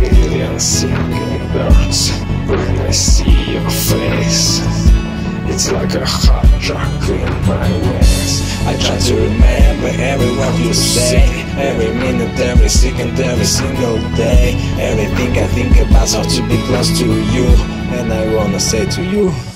billion singing birds when I see your face. It's like a hot rock in my veins. I try to remember every word you say, every minute, every second, every single day. Everything I think about how to be close to you, and I wanna say to you,